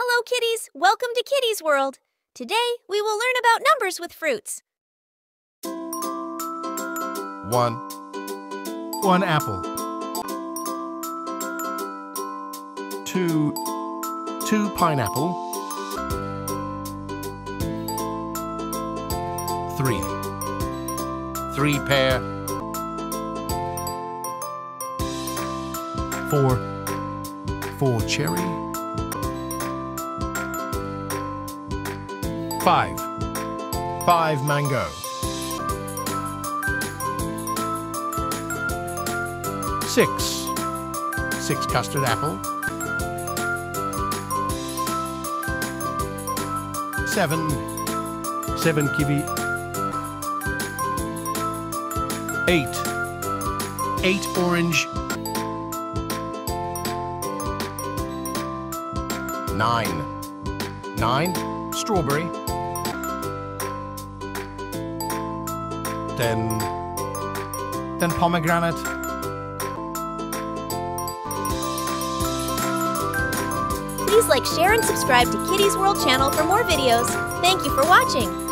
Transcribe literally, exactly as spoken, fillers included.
Hello, kitties! Welcome to Kitty's World. Today, we will learn about numbers with fruits. One. One apple. Two. Two pineapple. Three. Three pear. Four. Four cherry. Five. Five mango. Six. Six custard apple. Seven. Seven kiwi. Eight. Eight orange. Nine. Nine strawberry. Ten. Ten pomegranate. Please like, share, and subscribe to Kitty's World channel for more videos. Thank you for watching.